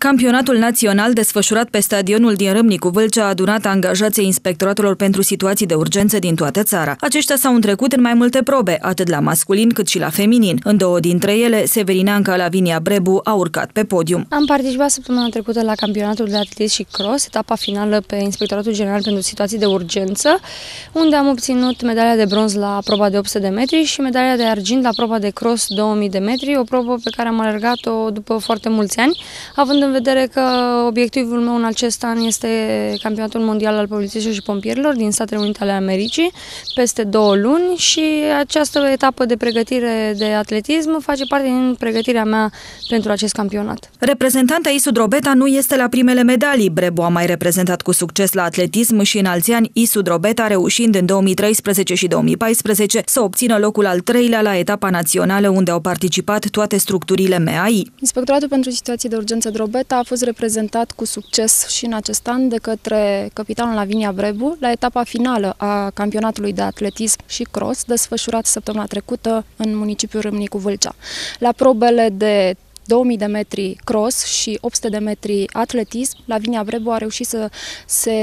Campionatul național desfășurat pe stadionul din Râmnicu Vâlcea a adunat angajații inspectoratelor pentru situații de urgență din toată țara. Aceștia s-au întrecut în mai multe probe, atât la masculin cât și la feminin. În două dintre ele, Severineanca Lavinia Brebu a urcat pe podium. Am participat săptămâna trecută la campionatul de atletism și cross, etapa finală pe Inspectoratul General pentru Situații de Urgență, unde am obținut medalia de bronz la proba de 800 de metri și medalia de argint la proba de cross 2000 de metri, o probă pe care am alergat-o după foarte mulți ani, având în vedere că obiectivul meu în acest an este campionatul mondial al polițiștilor și pompierilor din Statele Unite ale Americii, peste 2 luni, și această etapă de pregătire de atletism face parte din pregătirea mea pentru acest campionat. Reprezentanta Isu Drobeta nu este la primele medalii. Brebu a mai reprezentat cu succes la atletism și în alți ani, Isu Drobeta reușind în 2013 și 2014 să obțină locul al 3-lea la etapa națională, unde au participat toate structurile MAI. Inspectoratul pentru Situații de Urgență Drobeta a fost reprezentat cu succes și în acest an de către capitanul Lavinia Brebu la etapa finală a campionatului de atletism și cross, desfășurat săptămâna trecută în municipiul Râmnicu Vâlcea. La probele de 2000 de metri cross și 800 de metri atletism, Lavinia Brebu a reușit să se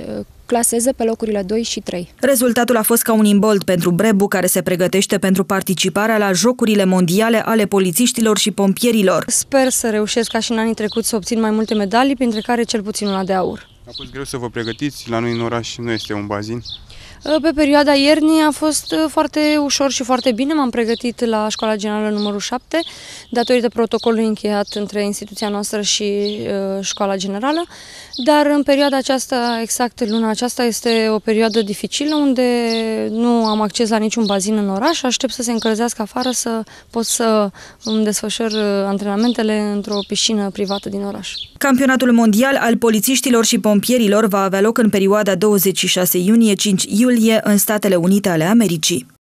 claseze pe locurile 2 și 3. Rezultatul a fost ca un imbold pentru Brebu, care se pregătește pentru participarea la Jocurile Mondiale ale polițiștilor și pompierilor. Sper să reușesc ca și în anii trecuți să obțin mai multe medalii, printre care cel puțin una de aur. A fost greu să vă pregătiți? La noi în oraș nu este un bazin. Pe perioada iernii a fost foarte ușor și foarte bine. M-am pregătit la Școala Generală numărul 7, datorită protocolului încheiat între instituția noastră și Școala Generală, dar în perioada aceasta, exact luna aceasta, este o perioadă dificilă, unde nu am acces la niciun bazin în oraș. Aștept să se încălzească afară să pot să îmi desfășor antrenamentele într-o piscină privată din oraș. Campionatul mondial al polițiștilor și pompierilor va avea loc în perioada 26 iunie-5 iulie în Statele Unite ale Americii.